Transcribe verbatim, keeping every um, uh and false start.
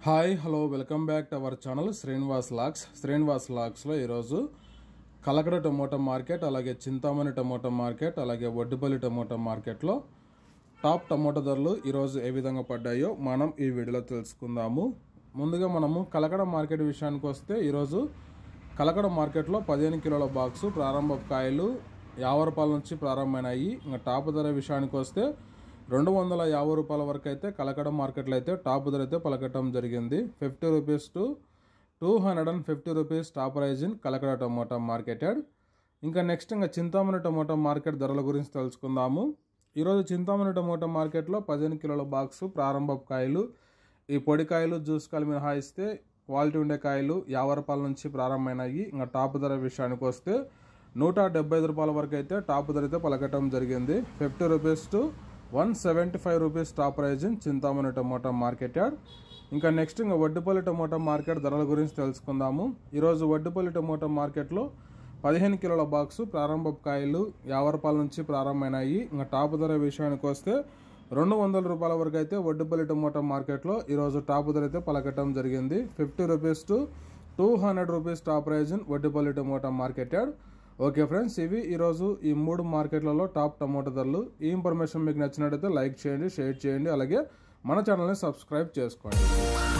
Hi hello welcome back to our channel Srinivas లాక్స్ శ్రీనివాస్ లాక్స్లో ఈరోజు కలకడ టమోటా మార్కెట్ అలాగే చింతామణి టమోటా మార్కెట్ అలాగే వడ్డిపల్లి టమోటా మార్కెట్లో టాప్ టమోటా ధరలు ఈరోజు ఏ విధంగా పడ్డాయో మనం ఈ వీడియోలో తెలుసుకుందాము. ముందుగా మనము కలకడ మార్కెట్ విషయానికి వస్తే ఈరోజు కలకడ మార్కెట్లో పదిహేను కిలోల బాక్సు ప్రారంభ కాయలు యాభై రూపాయల నుంచి ప్రారంభమైనాయి. ఇంకా టాప్ ధర విషయానికి వస్తే రెండు వందల యాభై రూపాయల వరకు అయితే కలకడ మార్కెట్లో అయితే టాప్ ధర అయితే పలకటం జరిగింది. Fifty rupees to two hundred and fifty rupees top price in Kalakada tomato market yard. ఇంకా నెక్స్ట్ ఇంకా చింతామణి టమోటా మార్కెట్ ధరల గురించి తెలుసుకుందాము. ఈరోజు చింతామణి టమోటా మార్కెట్లో పదిహేను కిలోల బాక్సు ప్రారంభ కాయలు ఈ పొడి కాయలు జ్యూస్ కాయలు మినహాయిస్తే క్వాలిటీ ఉండే కాయలు యాభై రూపాయల నుంచి ప్రారంభమైనాయి. ఇంకా టాప్ ధర విషయానికి వస్తే నూట డెబ్బై ఐదు రూపాయల వరకు అయితే టాప్ ధర అయితే పలకటం జరిగింది. Fifty rupees to one seventy five rupees top price in Chintamani tomato market yard. ఇంకా నెక్స్ట్ ఇంకా వడ్డిపల్లి టమోటా మార్కెట్ ధరల గురించి తెలుసుకుందాము. ఈరోజు వడ్డిపల్లి టమోటా మార్కెట్లో పదిహేను కిలోల బాక్సు ప్రారంభ కాయలు యాభై రూపాయల నుంచి ప్రారంభమైనాయి. ఇంకా టాప్ ధర విషయానికి వస్తే రెండు వందల రూపాయల వరకు అయితే వడ్డిపల్లి టమోటా మార్కెట్లో ఈరోజు టాప్ ధర అయితే పలకటం జరిగింది. Fifty rupees to two hundred rupees top price in Vaddipalli tomato market yard. Okay friends, ఇవి ఈరోజు ఈ మూడు మార్కెట్లలో టాప్ టమోటా ధరలు. ఈ ఇన్ఫర్మేషన్ మీకు నచ్చినట్టయితే లైక్ చేయండి, షేర్ చేయండి, అలాగే మన ఛానల్ని సబ్స్క్రైబ్ చేసుకోండి.